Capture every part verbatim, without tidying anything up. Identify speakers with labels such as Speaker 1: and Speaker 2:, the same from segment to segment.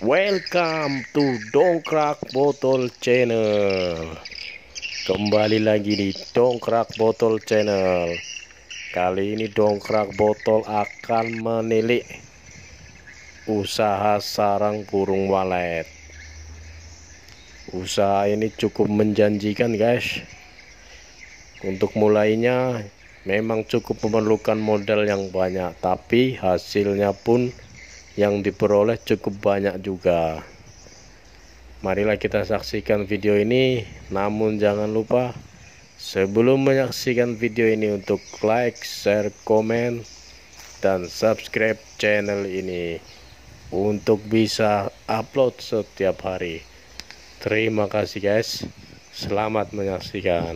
Speaker 1: Welcome to Dongkrak Botol Channel. Kembali lagi di Dongkrak Botol Channel. Kali ini Dongkrak Botol akan menilik usaha sarang burung walet. Usaha ini cukup menjanjikan, guys. Untuk mulainya memang cukup memerlukan modal yang banyak, tapi hasilnya pun yang diperoleh cukup banyak juga. Marilah kita saksikan video ini. Namun jangan lupa sebelum menyaksikan video ini untuk like, share, komen, dan subscribe channel ini untuk bisa upload setiap hari. Terima kasih, guys. Selamat menyaksikan.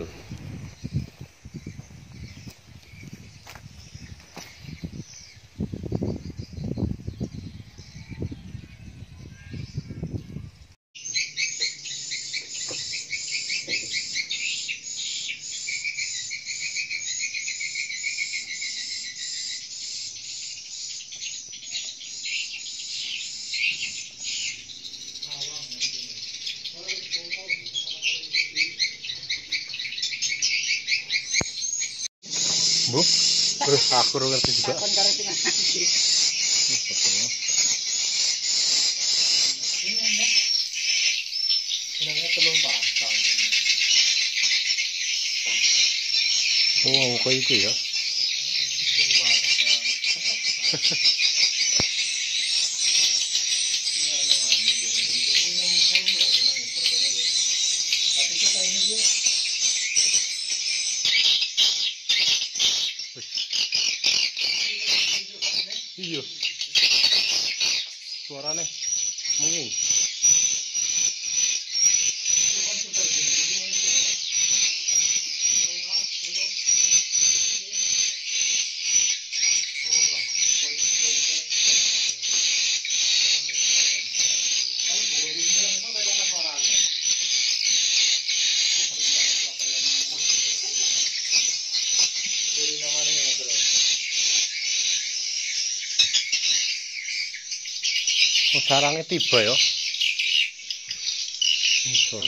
Speaker 1: Bu, terus aku ngerti juga. Oh, kayak itu ya. Iya, suaranya mungkin. Oh, sarangnya tiba ya. Itu.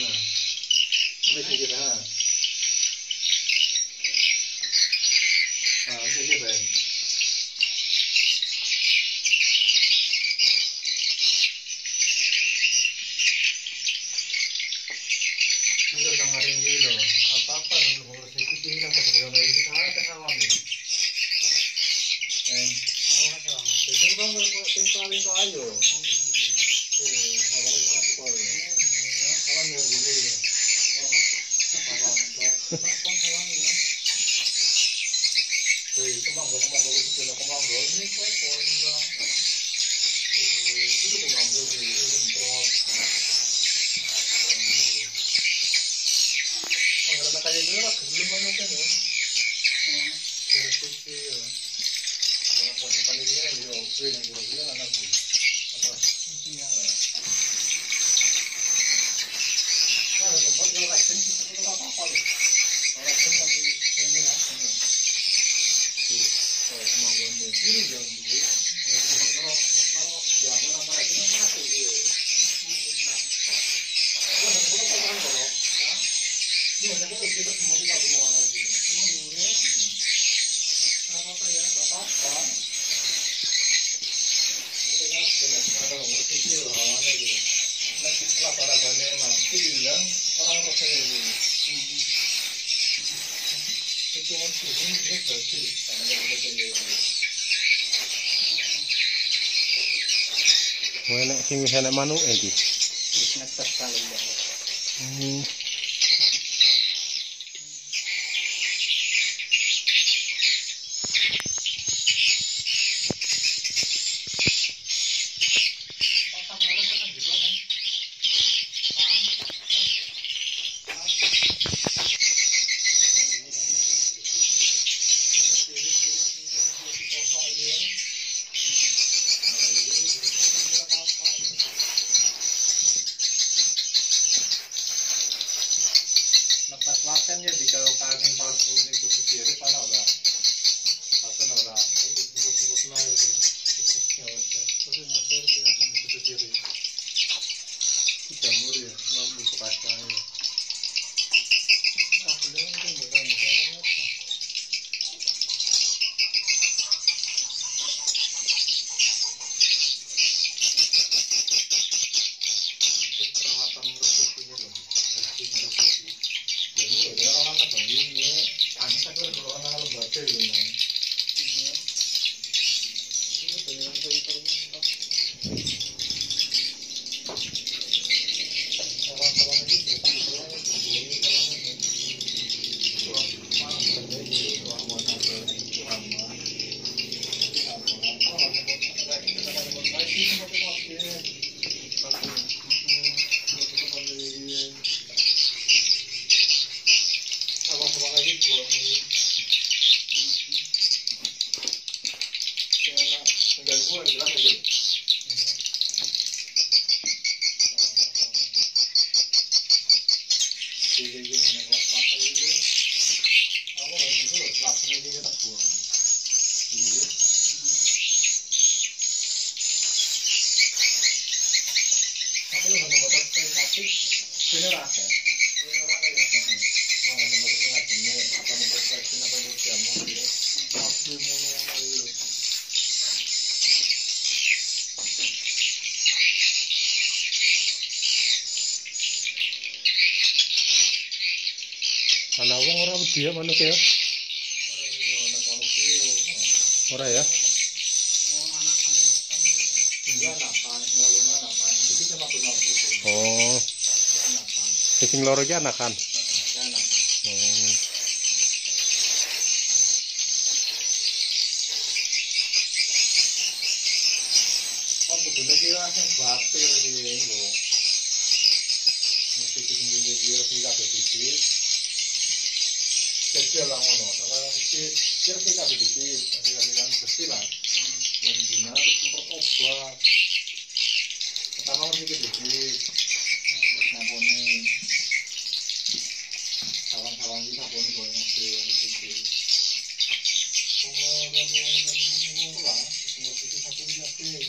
Speaker 1: Enak sing wis enak manuk iki. Wis netes paling banget. Hmm. Ana wong ora wedi ya manuk ya. Ora ya. Oh. Sing loro iki anakan. Oh.
Speaker 2: Apa bedane iki ora sing batir iki lho. Mesti tinggi dia sing kabeh biji. Kecil lah ngono, karena iki kira-kira kabeh biji, kira-kira bersih lah. Mendina terus obat. Pertama mesti biji. Sabone. Sawang-sawang iki sabone goyang iki iki. Oh, ngono lah, semua itu satu jati.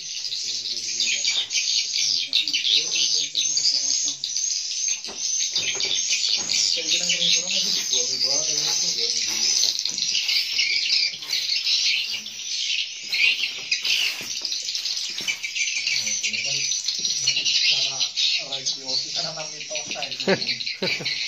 Speaker 2: Cara raisi kan apa mitosa itu.